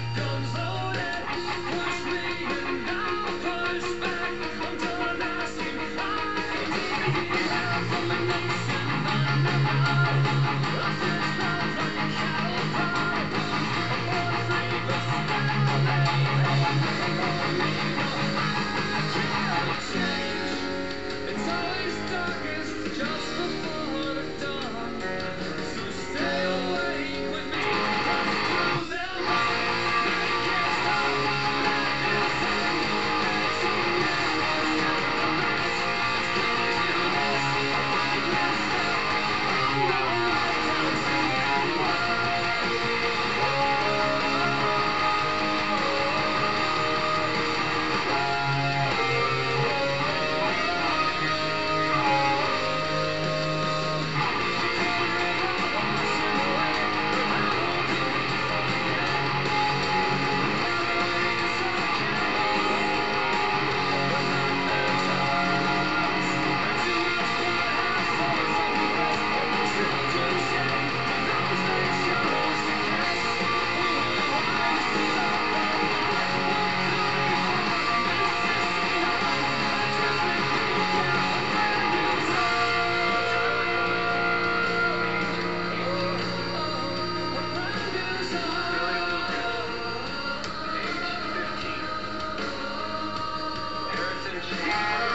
Guns loaded, push me and I'll push back until I see idea from a nation underground. I feel smells like a cattle prod. I'm born free but still I can't change. It's always darkest just before the dawn. So stay awake with me, 'cause through them all, they can't stop what I say. So never separate. It's coming to this. I can't stop. I'm going right down to Age 15. Harrison Chase.